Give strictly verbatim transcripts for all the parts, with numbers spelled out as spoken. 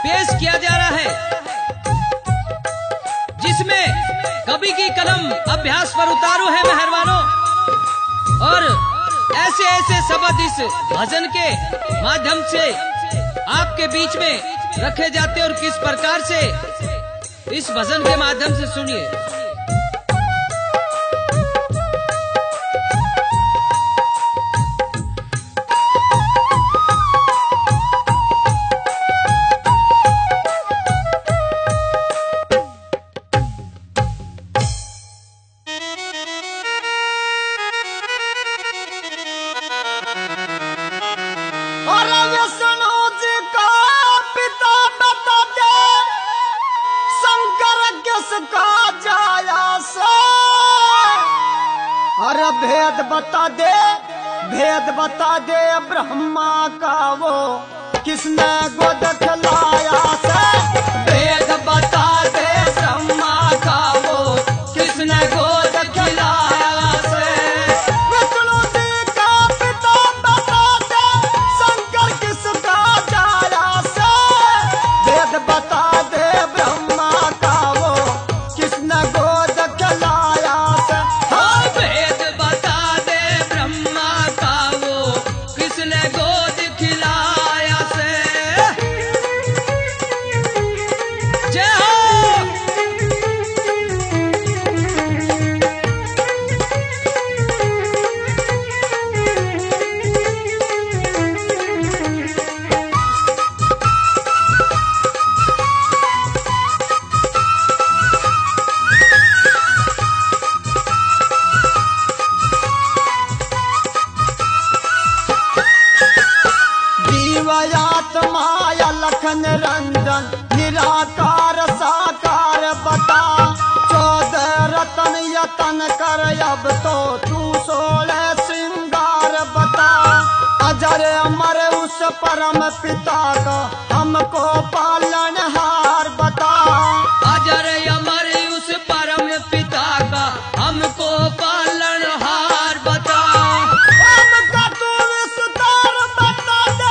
पेश किया जा रहा है, जिसमें कवि की कलम अभ्यास पर उतारू है मेहरबानों। और ऐसे ऐसे शब्द इस भजन के माध्यम से आपके बीच में रखे जाते और किस प्रकार से इस भजन के माध्यम से सुनिए। अरे भेद बता दे, भेद बता दे ब्रह्मा का वो किसने गोद खिलाया से। भेद बता दे ब्रह्मा का वो किसने गोद खिलाया से। विष्णु जी का पिता बता दे शंकर किसका जाया से। भेद बता दे ब्रह्मा का वो किसने गोद खिलाया से। माया लखन रंजन निराकार साकार बता। चौदह रतन यतन कर अब तो तू सोलह श्रृंगार बता। अजर अमर उस परम पिता का हमको पालनहार बता। अजर अमर उस परम पिता का हमको पालनहार बता। हमका तू विस्तार बता दे।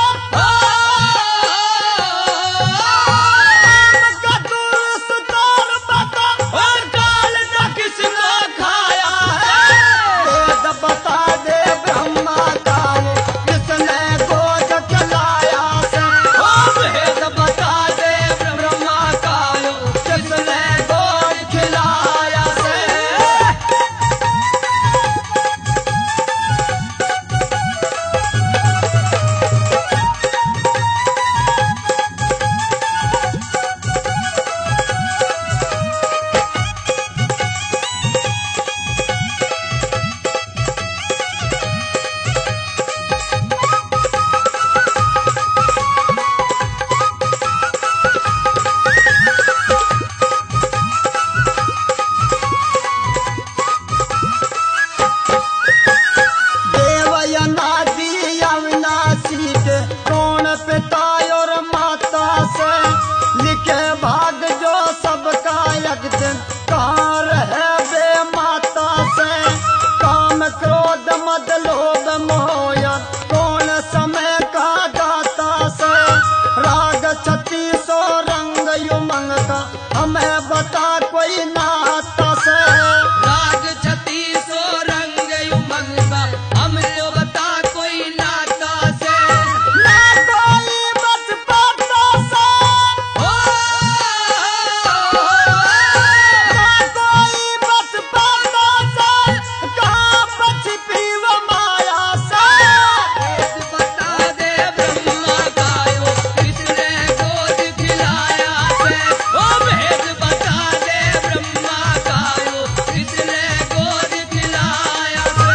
हमें बता कोई नाता से। राग छत्तीसो रंग युमंग का हमें बता कोई नाता से। ना कोई बस पाता से। ओ ना कोई बस पाता से। कहाँ बची पीव माया से। भेद बता दे ब्रह्मा का यो किसने गोद खिलाया से। ओ भेद बता दे ब्रह्मा का यो किसने गोद खिलाया से।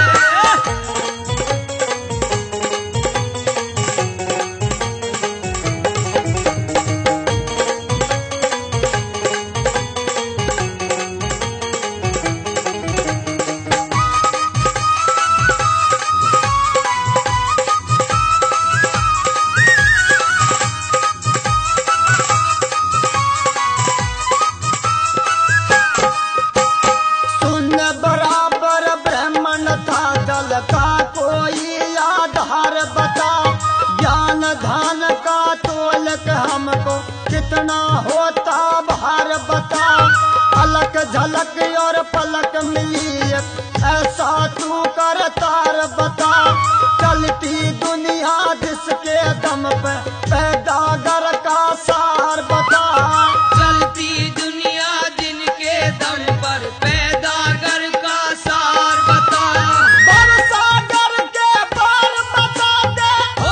सुन बराबर ब्राह्मण था जल का कोई आधार बता। ज्ञान धान का तोलक हमको कितना होता भार बता। अलग झलक और पलक मिली ऐसा तू कर तार बता। चलती दुनिया जिसके दम पे पैदा गर का सार बता। चलती दुनिया जिनके दम पर पैदा गर का सार बता। भवसागर के पार बता दे। हो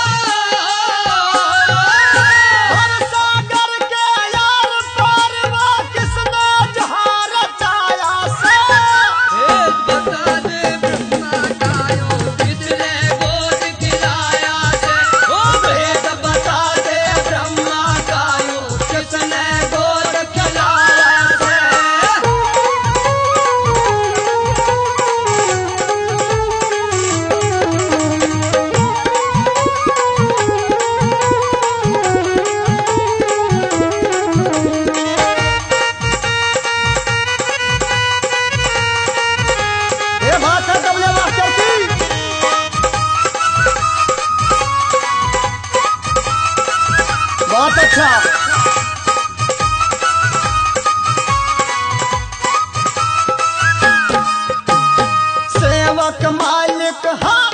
भवसागर के यार पार वो किसने जहाँ रचाया से। भेद बता दे ब्रह्मा कायो कितने गोद खिलाया से। ओ भेद बता दे ब्रह्मा कायो कितने गोद खिलाया से। ये बात है तबले मास्टर की। बहुत अच्छा। सेवक मालिक हाँ,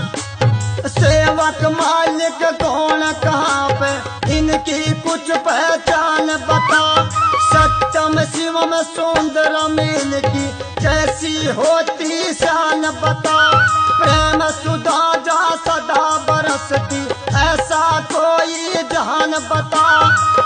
सेवक मालिक कौन कहाँ पे इनकी कुछ पहचान बता। सत्यम शिवम सुंदरम इनकी कैसी होती शान बता। प्रेम सुधा जा सदा बरसती ऐसा कोई जहान बता।